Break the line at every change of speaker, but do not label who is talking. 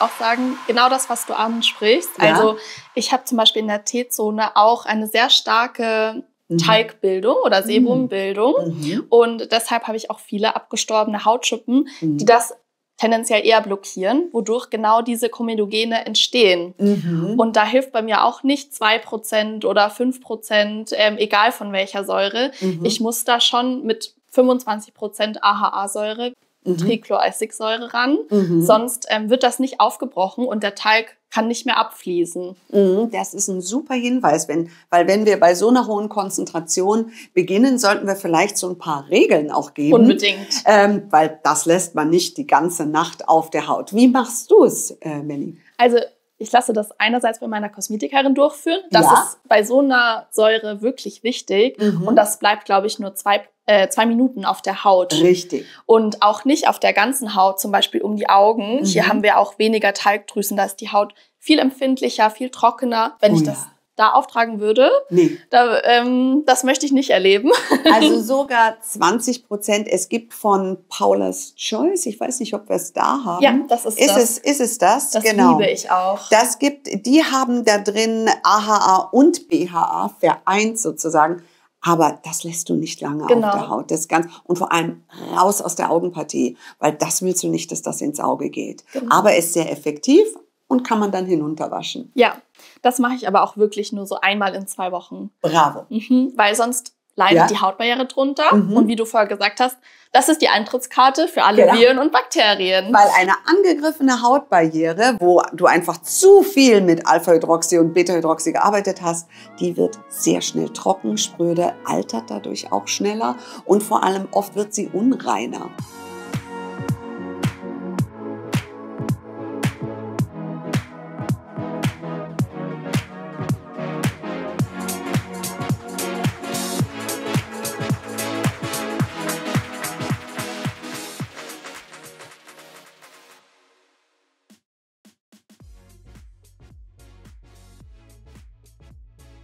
auch sagen, genau das, was du ansprichst.
Ja.
Also ich habe zum Beispiel in der T-Zone auch eine sehr starke Talgbildung oder Sebumbildung. Und deshalb habe ich auch viele abgestorbene Hautschuppen, die das tendenziell eher blockieren, wodurch genau diese Komedogene entstehen. Und da hilft bei mir auch nicht 2% oder 5%, egal von welcher Säure. Ich muss da schon mit 25% AHA-Säure, Tricloessigsäure ran, sonst wird das nicht aufgebrochen und der Talg kann nicht mehr abfließen.
Das ist ein super Hinweis, weil wenn wir bei so einer hohen Konzentration beginnen, sollten wir vielleicht so ein paar Regeln auch geben.
Unbedingt.
Weil das lässt man nicht die ganze Nacht auf der Haut. Wie machst du es, Melli?
Also ich lasse das einerseits bei meiner Kosmetikerin durchführen. Das ist bei so einer Säure wirklich wichtig. Und das bleibt, glaube ich, nur 2 Minuten auf der Haut.
Richtig.
Und auch nicht auf der ganzen Haut, zum Beispiel um die Augen. Hier haben wir auch weniger Talgdrüsen. Da ist die Haut viel empfindlicher, viel trockener. Wenn ich das da auftragen würde, das möchte ich nicht erleben.
Also sogar 20%. Es gibt von Paula's Choice, ich weiß nicht, ob wir es da haben.
Ja, das ist das.
Ist es das?
Das
genau.
liebe ich auch.
Die haben da drin AHA und BHA vereint sozusagen. Aber das lässt du nicht lange auf der Haut. Und vor allem raus aus der Augenpartie, weil das willst du nicht, dass das ins Auge geht. Aber ist sehr effektiv und kann man dann hinunterwaschen.
Ja, das mache ich aber auch wirklich nur so einmal in 2 Wochen.
Bravo.
Weil sonst leidet die Hautbarriere drunter. Und wie du vorher gesagt hast, das ist die Eintrittskarte für alle Viren und Bakterien.
Weil eine angegriffene Hautbarriere, wo du einfach zu viel mit Alpha-Hydroxy und Beta-Hydroxy gearbeitet hast, die wird sehr schnell trocken, spröde, altert dadurch auch schneller und vor allem oft wird sie unreiner.